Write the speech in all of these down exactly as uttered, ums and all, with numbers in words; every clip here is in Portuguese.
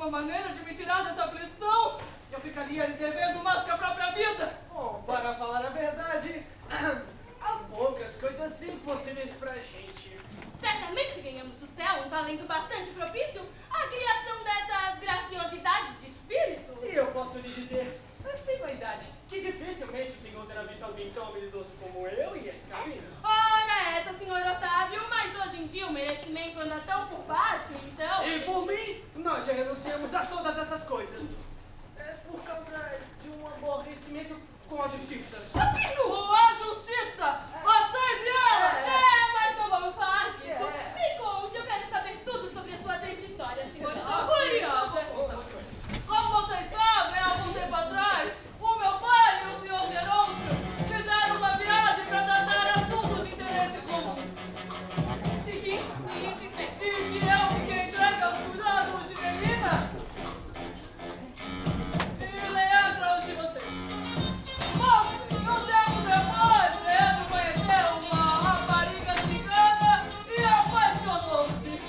uma maneira de me tirar dessa aflição, eu ficaria lhe devendo mais que a própria vida. Bom, para falar a verdade, há poucas coisas impossíveis pra gente. Certamente ganhamos do céu um talento bastante propício à criação dessas graciosidades de espírito. E eu posso lhe dizer, assim com a idade, que dificilmente o senhor terá visto alguém tão habilidoso como eu e a Escapina. Ora, essa, senhor Otávio, mas hoje em dia o merecimento anda tão por baixo, então... E por mim, nós já renunciamos a todas essas coisas. É por causa de um aborrecimento com a justiça. Escapino! A justiça! Vocês e ela! É, mas não vamos falar disso. É. Me conte, eu quero saber tudo sobre a sua triste história, senhor. Estou Ah, curiosa. Como vocês sabem, há algum tempo atrás, o meu pai e o senhor Gerôncio fizeram uma viagem para tratar assuntos de interesse comum. Sim, sim, sim, sim. E que eu fiquei entregue aos cuidados de Melina e Leandro aos de vocês. Mas, um tempo depois, Leandro conheceu uma rapariga cigana e apaixonou-se.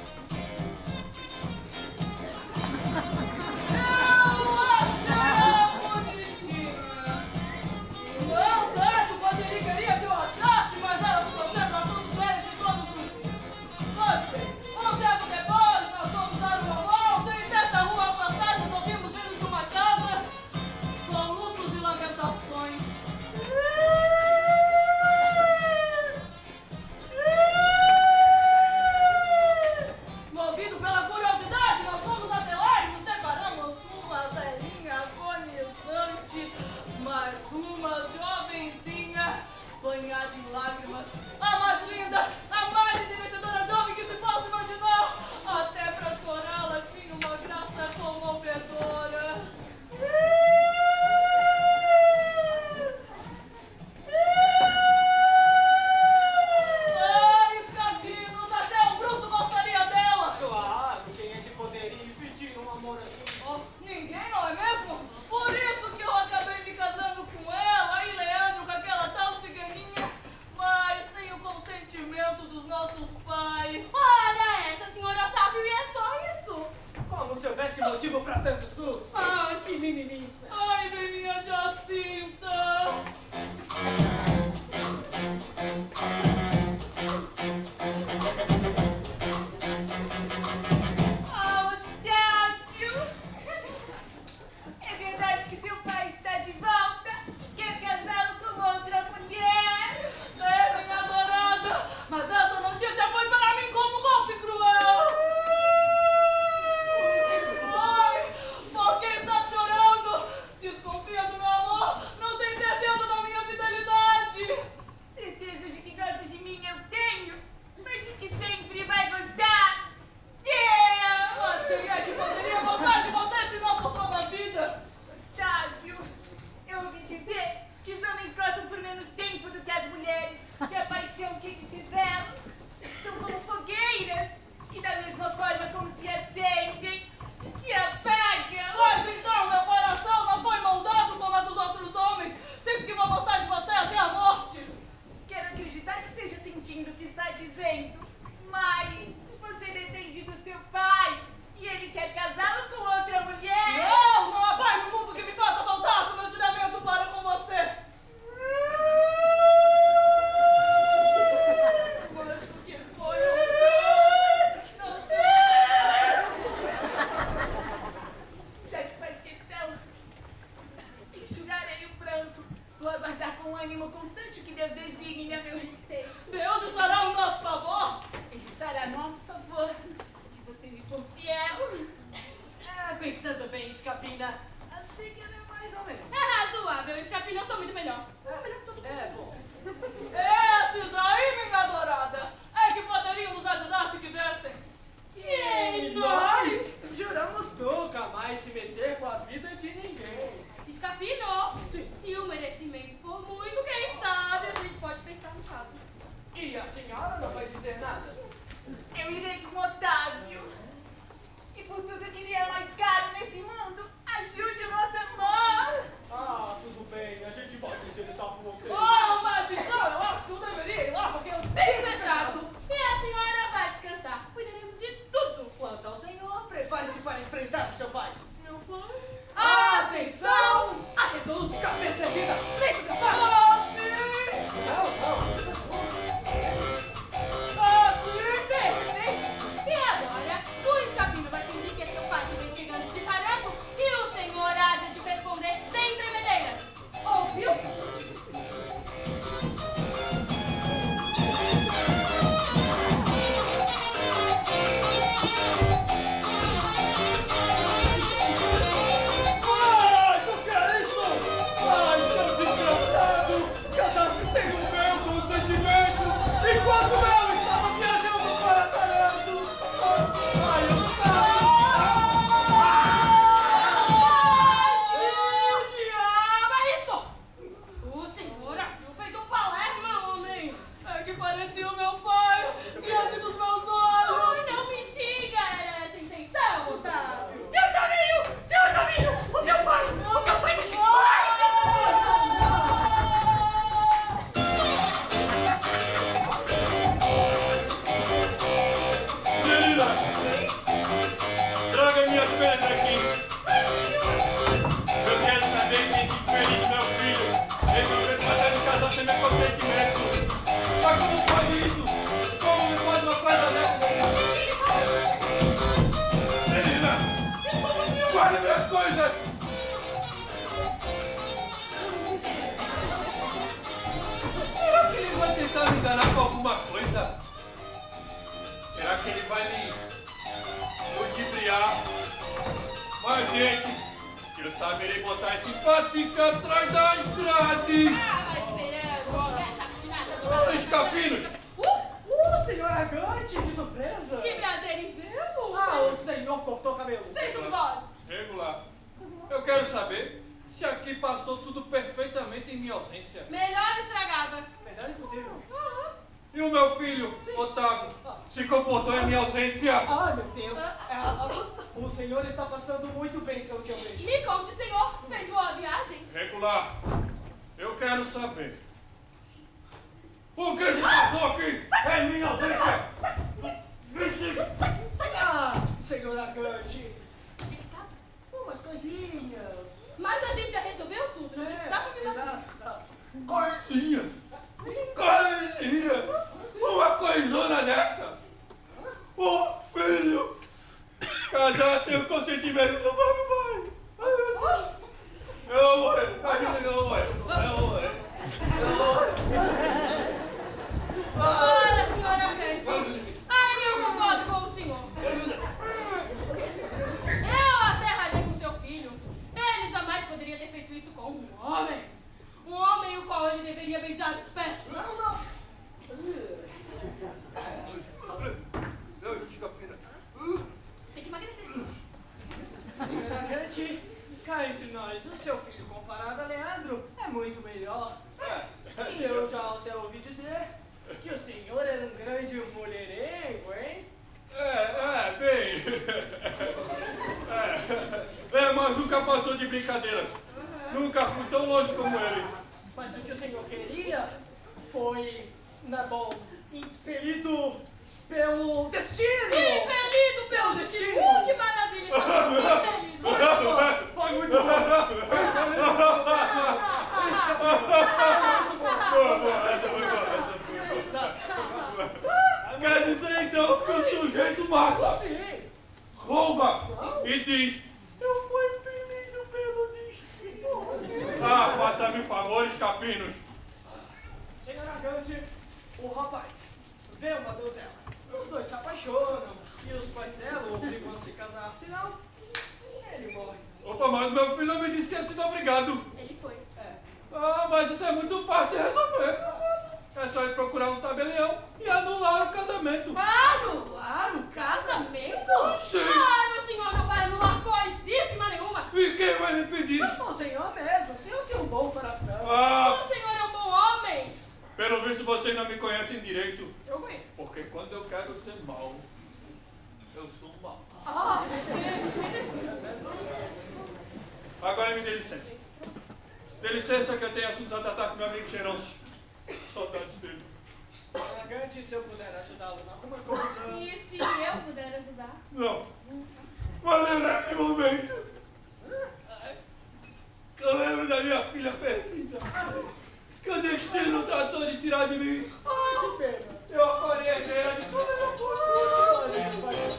Eu achei ela bonitinha. Não tanto quanto ele queria que eu achasse, mas ela ficou sendo assunto dele de todos os dias. Pois bem, um tempo depois, nós fomos dar uma volta e em certa rua afastada nós ouvimos vindo de uma casa soluços e lamentações. Movido pela curiosidade, nós fomos até lá e nos deparamos com uma velhinha agonizante, mas uma jovenzinha banhada em lágrimas. A mais linda, a mais entendedora jovem que se possa imaginar. Até pra chorar ela tinha uma graça comovedora. Ai, Escapinos, até o bruto gostaria dela. Claro, quem é de poder e pedir um amor assim? Oh, ninguém, não é mesmo? Por isso que eu acabei me casando com ela e Leandro com aquela tal ciganinha, mas sem o consentimento dos nossos pais. Ora, essa, senhor Otávio, e é só isso. Como se houvesse motivo pra tanto susto. Ah, que menininha. Ai, vem minha Jacinta. Otávio! É verdade que seu pai está de volta e quer casá-lo com outra mulher? É, minha adorada, mas essa notícia foi para mim como um golpe cruel. Ai, por que está chorando? Desconfia do meu amor, não tem certeza da minha fidelidade. Certeza de que gosta de mim eu tenho, mas de que sempre vai gostar. Deus! Mas quem é que poderia gostar de você se não por toda a vida? Otávio, eu ouvi dizer que os homens gostam por menos tempo do que as mulheres, que a paixão que eles revelam são como fogueiras, que da mesma forma como se acendem, se apagam. Mas então meu coração não foi moldado como a dos outros homens. Sinto que vou gostar de você até a morte. Quero acreditar que esteja sentindo o que está dizendo, mas você depende do seu pai e ele quer casá-lo com outra mulher. Não, não há pai no mundo que me faça voltar com meu juramento para com você. Mas o que foi? Eu não sei. Já que faz questão, enxugarei o pranto. Vou aguardar com ânimo constante o que Deus designe a meu respeito. Deus estará ao nosso favor. Ele estará a nosso favor, se você me for fiel. É, pensando bem, Escapina, até que ela é mais ou menos. É razoável, Escapino, eu sou muito melhor. É, bom. Esses aí, minha adorada, é que poderiam nos ajudar se quisessem. Quem? Nós juramos nunca mais se meter com a vida de ninguém. Escapino, se o merecimento for muito, quem sabe a gente pode pensar no caso. E a senhora não vai dizer nada? Eu irei com Otávio. E por tudo que lhe é mais caro nesse mundo, ajude que ele vai me ludibriar. Mas, gente, eu saberei botar esse patinho atrás da entrada. Ah, vai esperando. Essa patinada. Ô, escapinos. Uh, Uh, senhora Gante, que surpresa! que prazer em vê-lo. Ah, o senhor cortou o cabelo. Feito gods. Regular. Eu quero saber se aqui passou tudo perfeitamente em minha ausência. Melhor estragava. Melhor impossível. Aham. E o meu filho, Otávio, se comportou em minha ausência. Ah, meu Deus. Ah, ah, o senhor está passando muito bem, pelo que eu vejo. Me conte, senhor. Fez boa viagem? Regular. Eu quero saber. O que ele passou aqui em minha ausência? Vixe! Ah, senhora Gante. Umas coisinhas. Mas a gente já resolveu tudo. Não precisava me matar. exato, exato. Coisinha! Coisinha! Uma coisona dessa! O filho! Casar sem o consentimento do próprio pai! Ai, meu Deus! Eu vou morrer! Imagina que eu vou morrer! Eu vou morrer! Eu vou morrer! Olha, senhora Gante. Aí eu concordo com o senhor. Eu até ralhei com seu filho. Ele jamais poderia ter feito isso com um homem. Um homem o qual ele deveria beijar os pés. Não, não. Tem que emagrecer. Senhora Gante, cá entre nós, o seu filho comparado a Leandro é muito melhor. E eu já até ouvi dizer que o senhor era um grande mulherengo, hein? É, é, bem. É, é, mas nunca passou de brincadeiras. Nunca fui tão longe como ele. Mas o que o senhor queria foi, na bom, impelido pelo destino! Impelido pelo destino. Uh, que maravilha. Impelido. Foi muito bom! Quer dizer então que o sujeito mata, Sim! rouba e diz: eu fui impelido pelo destino. Ah, faça-me favores, capinos. Senhora Gante, o rapaz vê uma donzela. Os dois se apaixonam e os pais dela obrigam a se casar, senão ele morre. Opa, mas meu filho não me disse que tinha sido obrigado. Ele foi. É. Ah, mas isso é muito fácil de resolver. É só ir procurar um tabelião e anular o casamento. Anular o casamento? Sim. Ah, meu senhor não vai anular coisíssima nenhuma. E quem vai me pedir? O senhor mesmo, o senhor tem um bom coração. Ah, O senhor é um bom homem. pelo visto vocês não me conhecem direito. Eu conheço. Porque quando eu quero ser mau, eu sou mau. Ah, Agora me dê licença. Dê licença que eu tenho assuntos a tratar com meu amigo Cheiroso. Saudades dele. Senhora Gante, se eu puder ajudá-lo em alguma coisa... e se eu puder ajudar? Não. Mas é nesse momento. Eu lembro da minha filha perdida. Que o destino tratou de tirar de mim. Que pena. Eu a faria herdeira de toda a minha fortuna. Olha,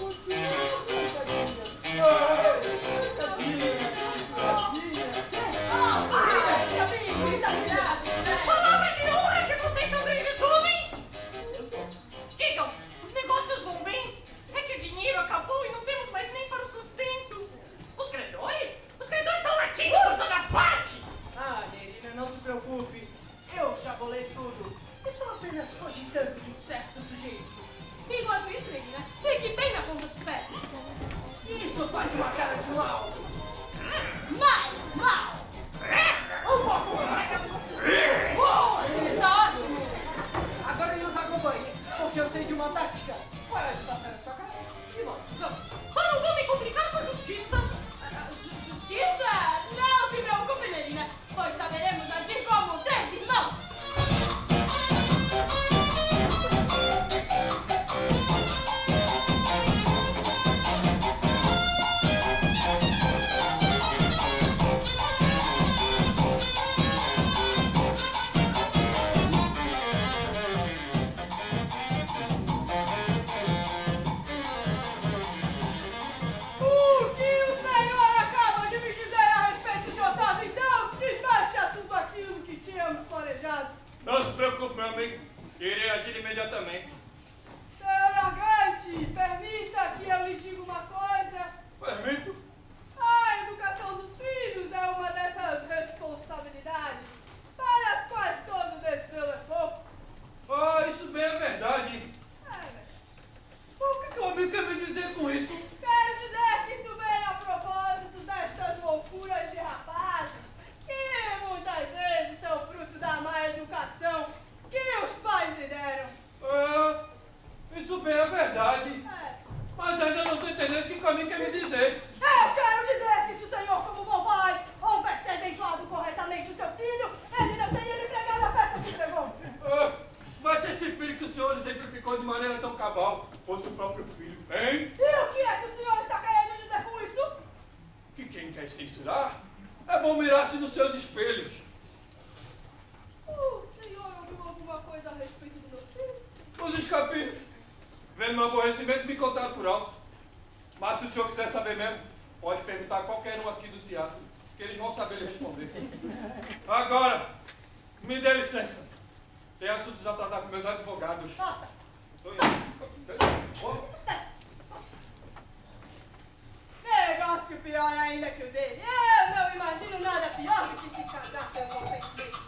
Palavra de honra que vocês são grandes homens! Digam, os negócios vão bem? É que o dinheiro acabou e não temos mais nem para o sustento. Os credores? Os credores estão latindo por toda parte! Ah, Nerina, não se preocupe. Eu já bolei tudo. Estou apenas cogitando de um certo sujeito. Enquanto isso, Regina, fique bem na ponta dos pés. Isso faz uma cara de mal. Mais mal. Um pouco mais. Oh, isso está ótimo. Agora nos acompanhe, porque eu sei de uma tática. Para disfarçar a sua cara e vamos, vamos. Para não vou me complicar com a justiça! Justiça? Não se preocupe, Nerina, pois saberemos agir como três irmãos. O que o cabal fosse o próprio filho, hein? E o que é que o senhor está querendo dizer com isso? Que quem quer censurar é bom mirar-se nos seus espelhos. O senhor ouviu alguma coisa a respeito do meu filho? Os escapinhos, vendo meu aborrecimento, me contaram por alto. Mas se o senhor quiser saber mesmo, pode perguntar a qualquer um aqui do teatro, que eles vão saber lhe responder. Agora, me dê licença. Tenho assuntos a tratar com meus advogados. Nossa! Negócio pior ainda que o dele. Eu não imagino nada pior do que se casar sem vocês mesmos.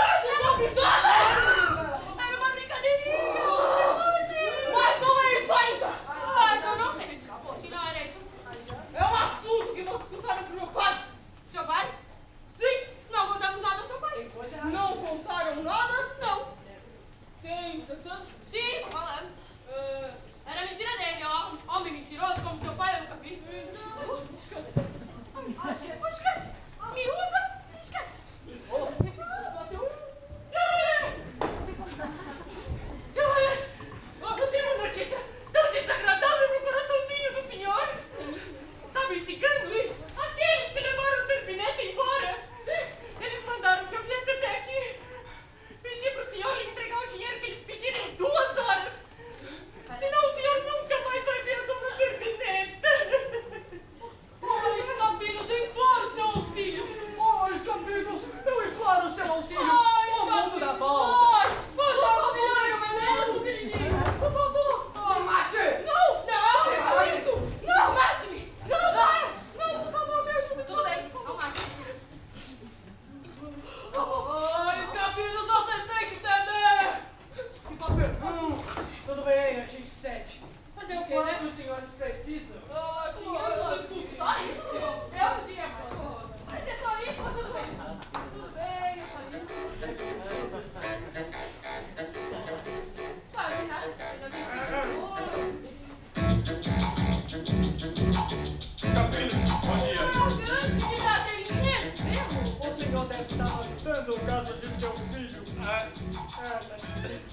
Mas não é isso aí!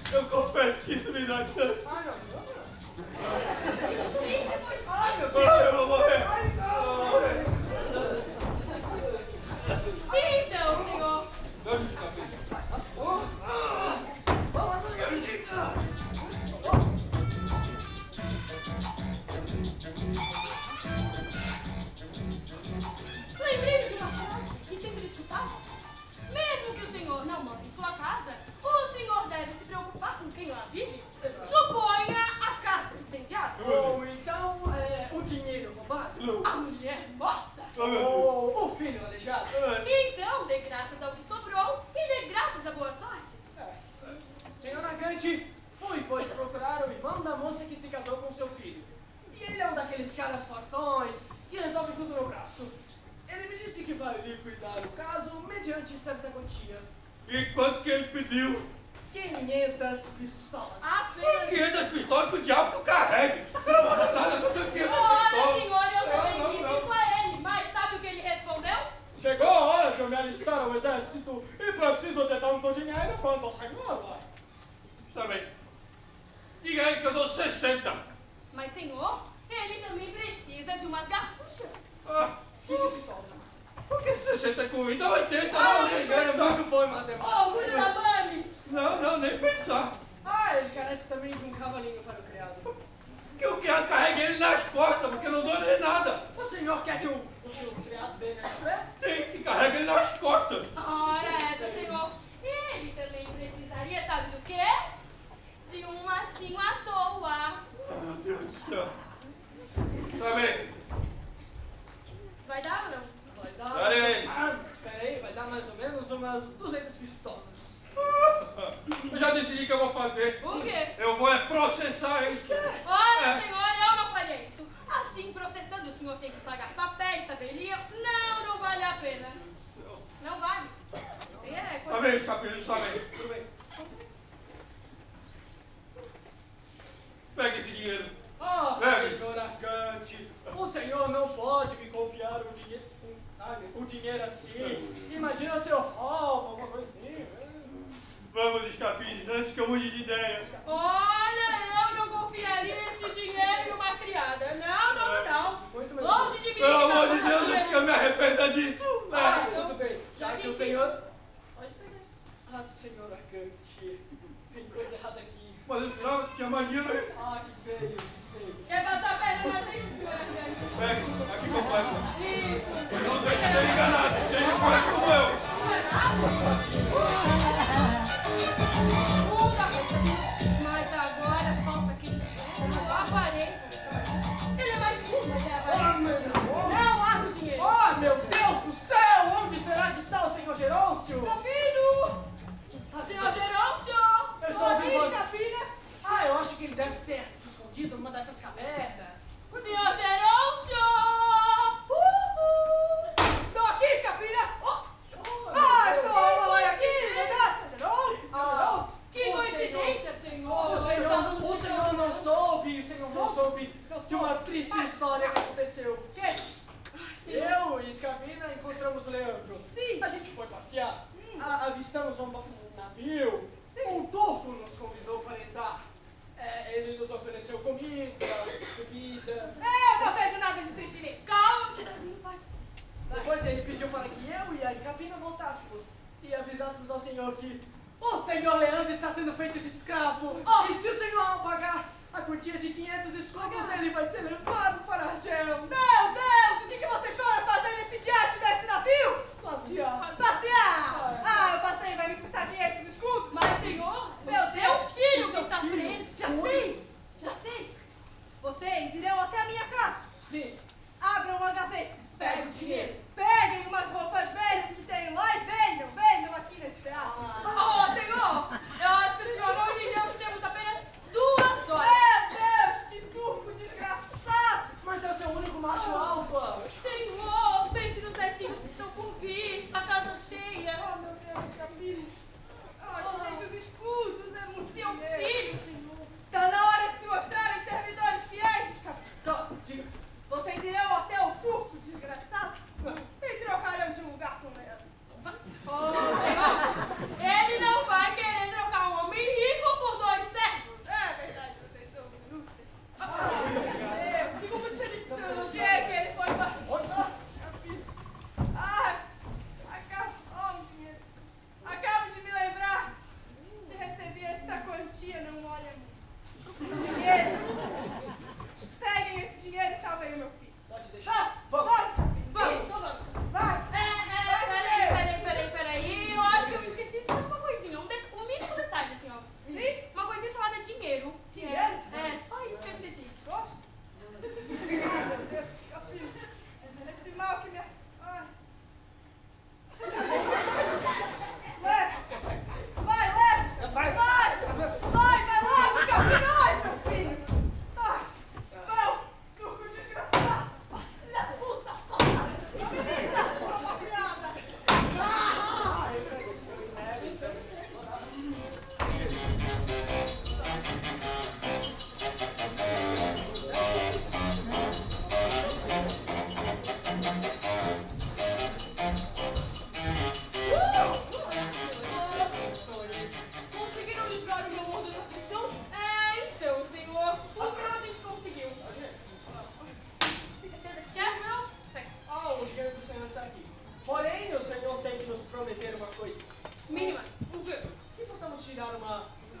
Eu confesso que isso me dá tanto. Ai, meu Deus. Sim, depois. Ai, meu Ah, Deus. eu vou morrer. Ai, Eu vou morrer. Então, senhor. Vamos de cabeça. Lembrei de uma frase que sempre escutava. Mesmo que o senhor não mora em sua casa, o senhor deve se preocupar com quem lá vive. Suponha a casa incendiada. Ou então, é, o dinheiro roubado. A mulher morta. Ou o filho aleijado. Então, dê graças ao que sobrou e dê graças à boa sorte. É. Senhor Argante, fui, pois, procurar o irmão da moça que se casou com seu filho. E ele é um daqueles caras fortões que resolve tudo no braço. Ele me disse que vai liquidar o caso mediante certa quantia. E quanto que ele pediu? quinhentas pistolas. Apenas. quinhentas pistolas que o diabo tu carregue. Eu não vou dar nada contra quinhentas Olha, pistolas. senhor, eu Não, também não, disse não. isso a ele, mas sabe o que ele respondeu? Chegou a hora de eu me alistar ao exército e preciso ter tanto dinheiro quanto o senhor, vai. Está bem. Diga a ele que eu dou sessenta. Mas, senhor, ele também precisa de umas garruchas. Ah, quinze pistolas. por que sessenta com oitenta? oitenta, Ah, não, o nem senhor é pensar. muito bom em matemática. Oh, Gutabanes! Não, não, nem pensar. Ah, ele carece também de um cavalinho para o criado. Que o criado carregue ele nas costas, porque eu não dou nem nada. O senhor quer que o, que o criado dê na pé? Sim, que carrega ele nas costas. Ora, essa, senhor. Ele também precisaria, sabe do quê? De um machinho à toa. Meu Deus do céu. Tá bem. Vai dar ou não? Vai dar... Darei a ele. Ah, peraí, vai dar mais ou menos umas duzentas pistolas. Eu já decidi o que eu vou fazer. O quê? Eu vou é processar eles. Olha, É. senhor, eu não faria isso. Assim, processando, o senhor tem que pagar papéis, tabelia. Não, não vale a pena. Não vale. Sim, é Tá coisa... bem, capítulo, tá bem. Tudo bem. Pega esse dinheiro. Ah, Leve. senhor Argante, o senhor não pode me confiar o dinheiro, o dinheiro assim. Imagina se eu roubo alguma coisa assim. Vamos, Escapines, antes que eu mude de ideia. Olha, eu não confiaria esse dinheiro em uma criada. Não, não, não. Muito bem. Longe de mim. Pelo não, amor de não, Deus, não, antes que eu me arrependa disso. Ah, Né? tudo bem. Já Já que que o insiste. senhor... Pode pegar. Ah, senhor Argante, tem coisa errada aqui. Mas eu jurava que tinha magia, né? Ah, que feio, que feio. Quer passar a perna na frente, senhor Argante? Pega, aqui completo. Isso. Eu não tenho que ser enganado, seja quase como eu. Muda, mas agora falta aquele aparelho. Ele é mais burro, mas é Ah, aparelho. meu Deus! Não abre o dinheiro. Ah, meu Deus do céu! Onde será que está o senhor Gerôncio? Capino! Ah, Senhor Gerôncio! Eu estou ouvindo vozes. Ah, eu acho que ele deve ter se escondido numa dessas cavernas. Senhor Gerôncio! Estou aqui, Escapina! Oh, Ah, estou agora aqui! Mudança! Geraldo! Ah, Que o coincidência, senhor! O senhor, o senhor não soube, o senhor não soube de uma triste história que aconteceu. O quê? Eu e Escapina encontramos o Leandro. Sim. A gente foi passear, a- avistamos um, um navio. Um turco nos convidou para entrar. É, ele nos ofereceu comida, bebida. É, eu não vejo nada de triste nisso. Calma, que Davi faz. Depois ele pediu para que eu e a Escapina voltássemos e avisássemos ao senhor que o senhor Leandro está sendo feito de escravo. Oh. E se o senhor não pagar a quantia de quinhentos escudos, ele vai ser levado para Argel. Meu Deus, o que, que vocês foram fazer nesse diante desse navio? Passear. Passear! Ah, o passeio vai me custar quinhentos escudos? Mas, senhor, Meu o seu Deus, filho o que seu está filho. preso. Já sei! Já sei! Vocês irão até a minha casa. Sim. Abram uma gaveta. Pega o dinheiro. Peguem umas roupas velhas que tem lá e venham. Venham aqui nesse teatro. Oh, senhor, eu acho que o senhor não entendeu que temos apenas duas horas. Meu Deus, que turco desgraçado! Mas é o seu único macho alfa. Senhor, pense nos netinhos que estão por vir, a casa cheia. Oh, meu Deus, Capires.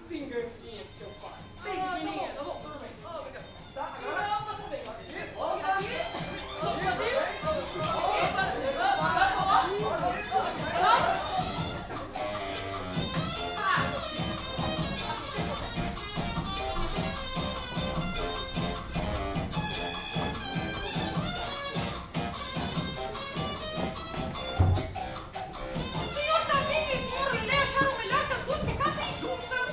vingancinha que seu pai. Bem Ah, tá pequenininha. bom, tá bom, tudo bem. Oh, obrigado. Tá, agora. Não, passa bem. Aqui, Opa. aqui, aqui, Senhor Tavinho e senhor Lelê acharam melhor que as duas ficassem juntas.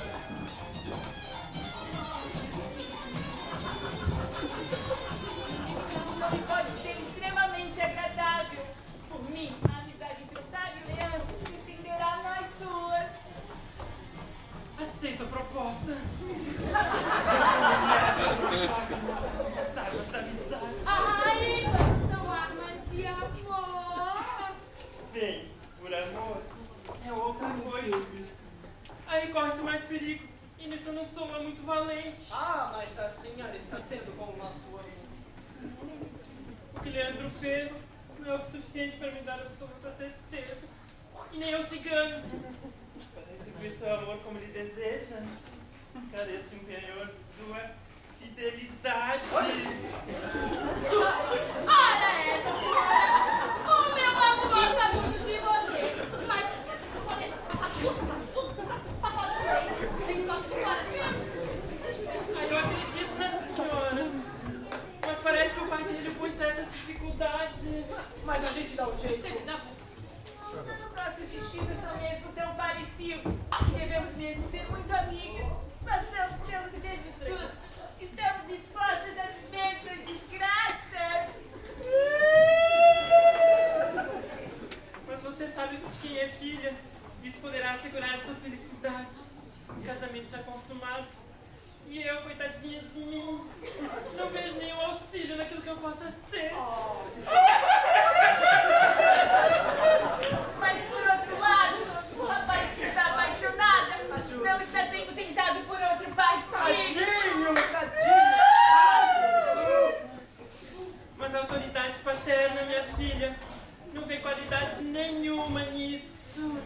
Só pode ser extremamente agradável. Por mim, a amizade entre Otávio e Leandro se estenderá a nós duas. Aceito a proposta. As armas da amizade. Ai, então são armas de amor. Bem, por amor é outra coisa. Aí corre-se mais perigo. E nisso eu não sou uma muito valente. Ah, mas a senhora está sendo como uma sua mãe. O que Leandro fez não é o suficiente para me dar absoluta certeza. E nem aos ciganos. Para retribuir seu amor como lhe deseja, careço em penhor de sua fidelidade. Olha essa senhora. O meu amor gosta muito de você. Mas se você poder passar tudo, tudo, safado também. Tem gosto de fora mesmo. Ai, eu acredito nessa senhora. Mas parece que o pai dele põe certas dificuldades. Mas a gente dá um jeito. Sempre dá bom. Nossos destinos são mesmo tão parecidos. Devemos mesmo ser muito amigas. Passamos pelos mesmos sustos. Estamos dispostas às mesmas desgraças. Mas você sabe de quem é filha. Isso poderá assegurar sua felicidade. O casamento já consumado. E eu, coitadinha de mim, não vejo nenhum auxílio naquilo que eu possa ser. Mas por outro lado, o rapaz que está apaixonada não está sendo tentado por outro partido. Tadinho, tadinho. Mas a autoridade paterna, minha filha, não vê qualidade nenhuma nisso.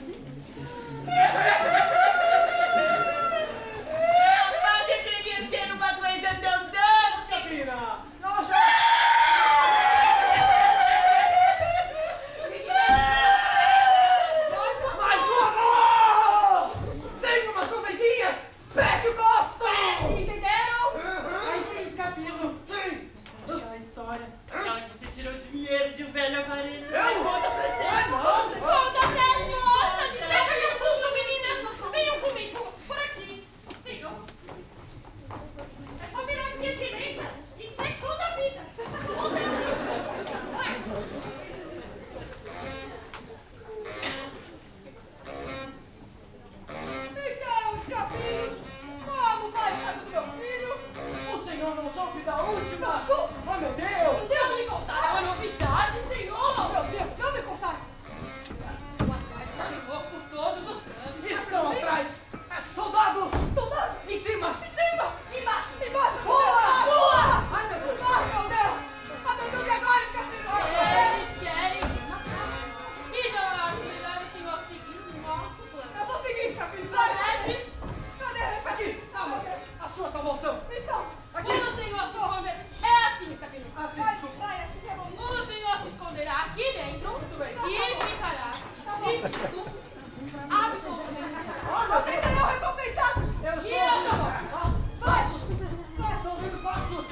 Ela deveria ser uma coisa tão doce. Sabina, nós já... Mais um amor! Sem umas nuvenzinhas! Pede o gosto! Entenderam? Ai, fez cabelo. Sim! Aquela história, aquela que você tirou dinheiro de um velho avarento. Eu? Conta pra Mas gente. não! Conta pras moças. Deixa que eu conto, meninas. Venham comigo. Por aqui. Sigam. É só virar aqui à direita e sai toda a vida. Toda a vida. Vai. Então, escapinhos, como vai a casa do meu filho? O senhor não soube da última? Não soube. Oh, meu Deus! Deus me contar, é uma novidade, senhor. Meu Deus, não me contar. Estou atrás do senhor por todos os campos. Estão atrás! É, soldados! Soldado, Em cima! em cima. Embaixo. Embaixo. Boa! Boa. Ai, meu Deus! Ai, meu Deus. Ah, meu Deus, e agora, escapinhos? Eles querem nos matar. Então eu acho melhor o senhor seguir o nosso plano. Eu vou seguir, escapinhos. Vai. Pede. Cadê? Aqui! Calma. A sua salvação! Missão. Aqui! O senhor se esconder. É assim, Escapino. Assim, Vai, desculpa. vai, assim é bom. O senhor se esconderá aqui dentro Muito bem. e ficará pedindo absolutamente. Oh, meu Vocês Deus! serão recompensados. Eu sou... E eu tô bom. Ah, Passos. Vai. estou ouvindo passos!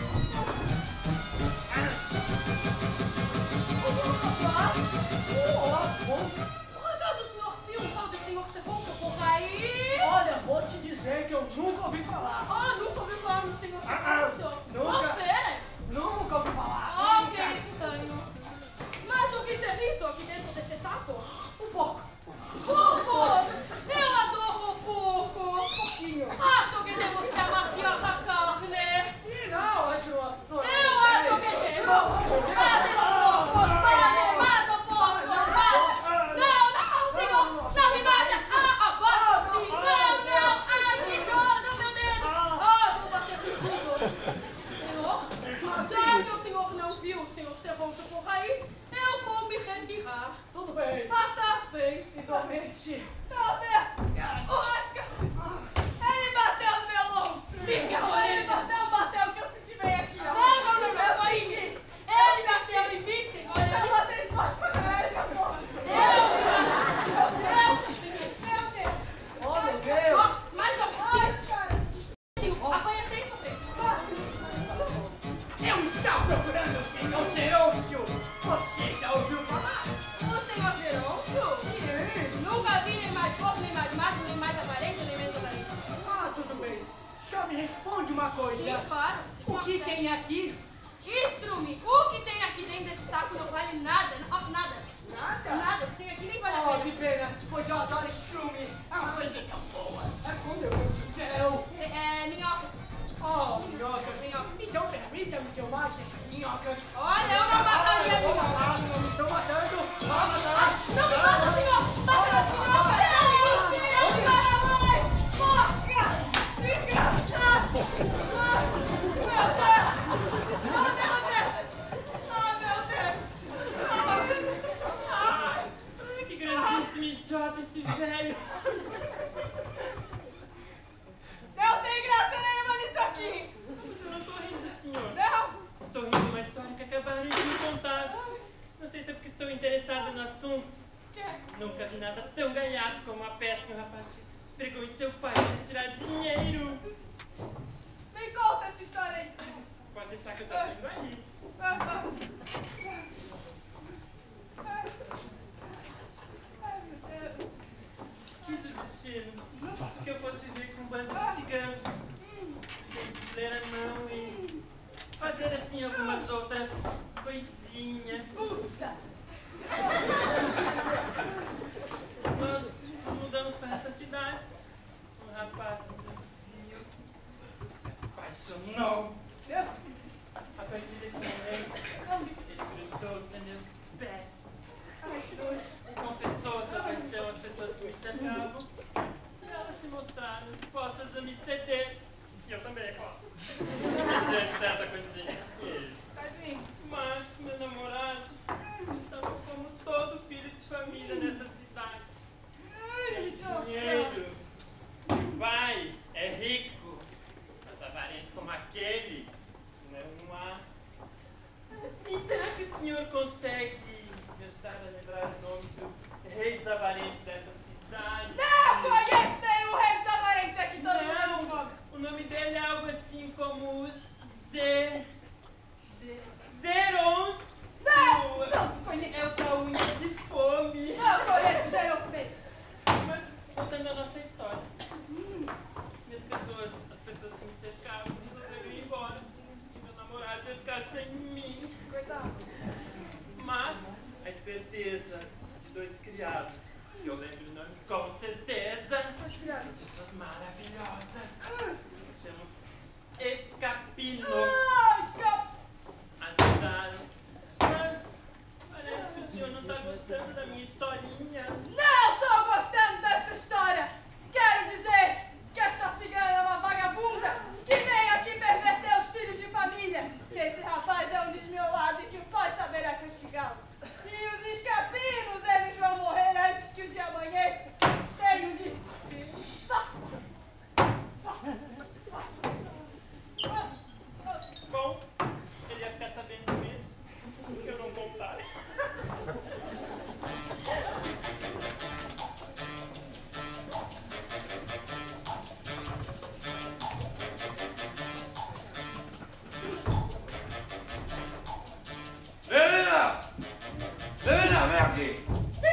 Oh, bom. Por acaso o senhor viu um tal de senhor Sepulcro por aí? Olha, vou te dizer que eu nunca ouvi falar. Ah, nunca ouviu falar no senhor Ah, Sepulcro? nunca. Você? Nunca ouvi falar. Oh, que estranho. Mas o que você viu aqui dentro desse saco? Um pouco. Porco! Eu adoro porco! Um pouquinho. Acho que temos que amaciar a carne. Ih, não, acho... Não, Eu acho que temos. Mate o porco! Mate, mata o porco! Mate! Não, não, senhor! Não me mata! Ah, abaixo! Não, não! Ai, que dor no meu dedo! coisa. Sim, claro. O que tem aqui? Instrume, o que tem aqui dentro desse saco não vale nada. Não, nada. Nada? Nada. O que tem aqui nem vale a Oh, pena. que pena, pois eu adoro estrume. É uma coisa tão boa. É como meu Deus do céu. É, é minhoca. Oh, minhoca. Minhoca. Então permita-me que eu mate essa minhoca. Olha, eu não mataria a minhoca. Ah, não me estão matando. Vá matar. Não me mata, senhor! Mata a minhoca! Ai, que grandíssimo idiota esse velho. Não tem graça nenhuma nisso aqui! Mas eu não tô rindo, senhor. Não! Estou rindo de uma história que acabaram de me contar. Não sei se é porque estou interessado no assunto. Nunca vi nada tão ganhado como a peça que o rapaz pregou em seu pai para tirar dinheiro. Me conta essa história aí! Pode deixar que eu já tenho aí. Ah, ah. Ai, meu Deus! Quis o destino que eu fosse viver com um bando de ciganos. Ler a mão e fazer assim algumas outras coisinhas. Puxa! Nós nos mudamos para essa cidade. Um rapaz viu, se apaixonou. A partir desse momento, ele grudou-se a meus pés. Confessou sua paixão às pessoas que me cercavam. E elas se mostraram dispostas a me ceder. E eu também, é claro. Mediante certa quantia. Tadinho! Mas meu namorado estava como todo filho de família nessa cidade. Tem dinheiro. Meu pai é rico, mas avarento como aquele não há. Assim, será que o senhor consegue me ajudar a lembrar o nome do rei dos avarentos dessa cidade? Não conheço nenhum rei dos avarentes aqui, todo mundo é Não, um nome! o nome dele é algo assim como Z. Z. Zeronço! Não! Não conheço! É o da unha de fome! Não conheço Geronço mesmo! Mas, voltando à nossa história. Minhas pessoas, as pessoas que me cercavam, resolveram ir embora. E meu namorado ia ficar sem mim. Coitado! Mas, a esperteza de dois criados, que eu lembro o nome com certeza, Meus criados! pessoas maravilhosas. Nós chamamos Escapinos. Ah, escapa! Ajudaram. Mas, parece que o senhor não está gostando da minha historinha. Não tô gostando dessa história! Quero dizer que essa cigana é uma vagabunda que vem aqui perverter os filhos de família, que esse rapaz é um desmiolado e que o pai saberá castigá-lo. E os escapinos, eles vão morrer antes que o dia amanheça. Tenho de... Bom, ele ia ficar sabendo mesmo que eu não contar. Helena! Helena, vem aqui!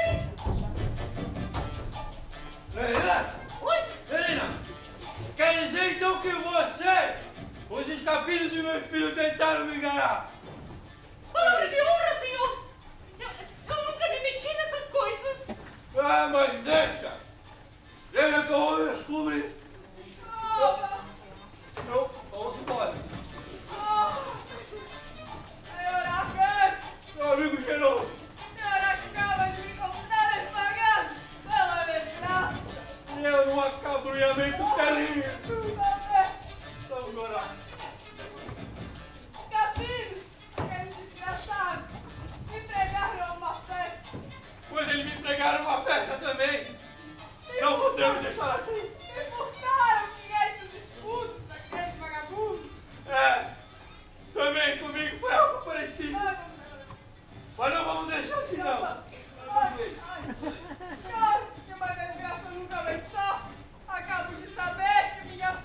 Helena! Oi! Helena! Quer dizer então que você, os escapinos e meus filhos tentaram me enganar? Palavra de honra, senhor! Eu, eu nunca me meti nessas coisas! Ah, mas deixa! Deixa que eu vou descobrir! Ah, Não, vamos embora! Senhora, Meu amigo Geron! senhora acaba de me encontrar esmagado pela desgraça! Eu num acabrunhamento terrível! Vamos orar! Capino, aquele desgraçado, me pregaram uma festa. Pois eles me pregaram uma festa também! Não podemos deixar assim! Me furtaram quinhentos escudos, aqueles vagabundos. É! Também comigo foi algo parecido! Ai, Mas não vamos deixar assim não! ai, ai. Cara, que uma desgraça nunca vem só. Acabo de saber que minha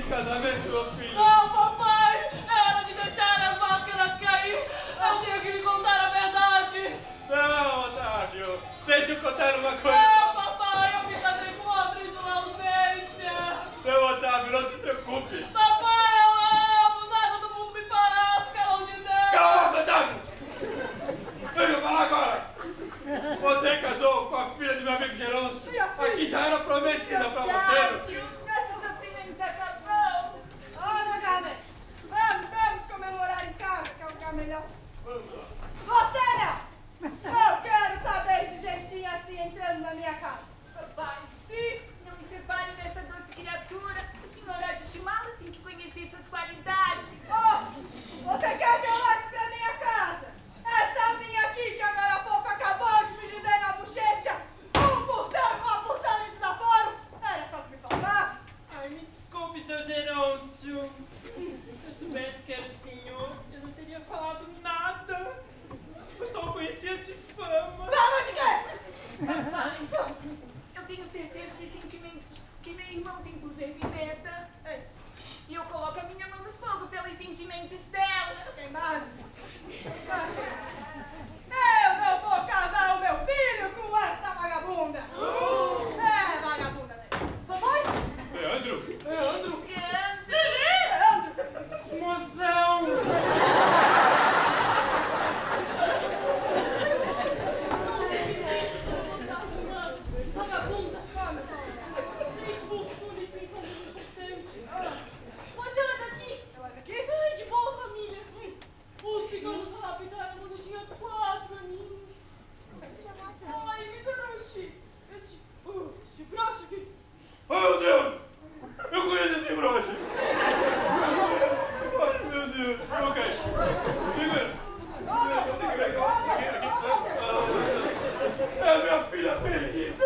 casamento, meu filho. Não, papai! É hora de deixar as máscaras cair! Eu tenho que lhe contar a verdade! Não, Otávio. Deixa eu contar uma coisa. Não, papai! Eu me casei com outra em sua ausência! Não, Otávio, não se preocupe. Papai, eu amo! Nada do mundo me fará ficar longe dela! Cala a boca, Otávio! Deixa eu falar agora. Você casou com a filha do meu amigo Gerôncio. A que já era prometida pra você, meu filho. Nosso sofrimento acabou. Olha, Carmen, vamos, vamos comemorar em casa, que é o lugar melhor. Você não! Eu quero saber de jeitinho assim entrando na minha casa. Papai, Sim, não me separe dessa doce criatura. O senhor há de estimá-la assim que conhecer suas qualidades. oh, você quer que eu leve pra minha casa? Essa minha aqui que agora há pouco acabou de me dizer na bochecha um porção e uma porção de desaforo. Era só o que me faltava. Ai, me desculpe, seu Gerôncio. Se eu soubesse que era o senhor, eu não teria falado nada. Eu só o conhecia de fama. Fama de quê? Papai, eu tenho certeza dos sentimentos que meu irmão tem por Zervineta. E eu coloco a minha mão no fogo pelos sentimentos dela. Tem imagens? Eu não vou casar o meu filho com essa vagabunda. É, vagabunda mesmo. Papai? Leandro? Leandro, Leandro, mozão! Vagabunda! vamos. Sem fortuna e sem família importante! Mas ela é daqui! Ela é daqui? Ai, de boa família! Os ciganos a raptaram quando eu tinha quatro aninhos! Ai, me deram este... este... uh, este broche aqui! Oh, meu Deus! Eu conheço esse broche! Ai, meu Deus! Ok. Segura. É a minha filha perdida!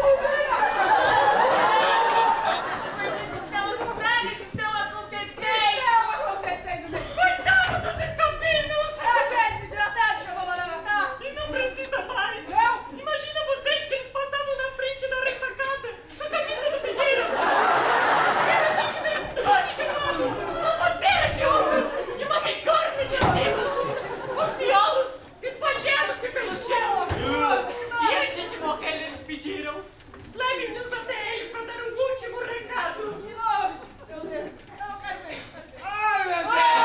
Coisas estão, nada estão acontecendo. Estão acontecendo mesmo. Coitado dos escapinos! Aquele desgraçado chamou mandar matar? E não precisa mais! Não? Imagina vocês que eles passavam na frente da ressacada com a camisa do Figueira! De repente veio um cone de lado, uma bandeira de ouro e uma bigorna de cima! Os miolos espalharam-se pelo chão! E antes de morrer eles pediram: leve-nos até eles para dar um último recado! De novo. Meu Deus. Eu não quero ver. Ai, meu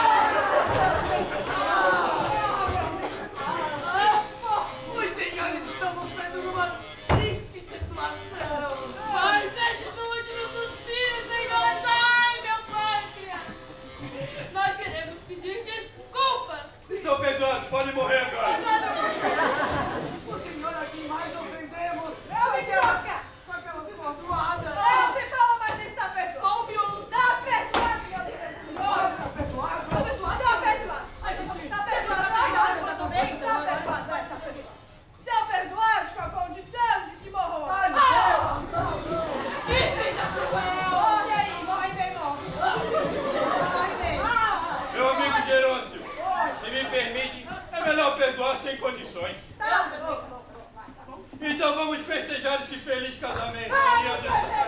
Os senhores estão mostrando numa triste situação! Ai, sente os últimos suspiros, Senhor! Ai, meu pátria! Nós queremos pedir desculpas! Vocês estão perdoados, podem morrer agora! O senhor a quem mais ofendemos. Eu me troca. Foi pelas perdoadas. Não se fala mais nem está perdoado. Ouve o... Tá perdoado, meu Deus. Tá perdoado? Tá perdoado? Tá perdoado. Ai, que sim. Tá perdoado. Ai, não, tá perdoado. Tá perdoado, vai, tá perdoado. Seu perdoado com a condição de que morro. Ai, meu Ah, Que vida cruel! morre aí, morre bem, morre. Morre bem. Meu amigo Gerôncio, se me permite, é melhor perdoar sem condições. Tá bom, bom, bom, vai, tá bom. Então vamos festejar esse feliz casamento. Vamos Meu Deus.